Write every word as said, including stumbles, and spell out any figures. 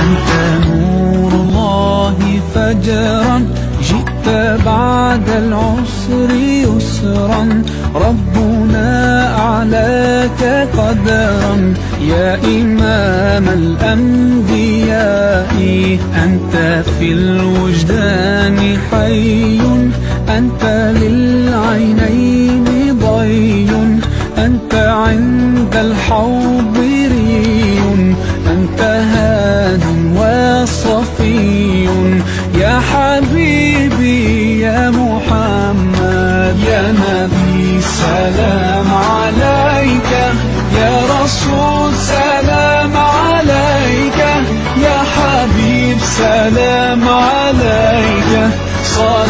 أنت نور الله فجرا، جئت بعد العسر يسرا، ربنا أعلاك قدرا يا إمام الأنبياء. أنت في الوجدان حي، أنت للعينين ضي، أنت عند الحوض ري، أنت هاد وصفي يا حبيبي يا محمد. يا نبي سلام عليك، يا رسول سلام عليك، يا حبيب سلام عليك.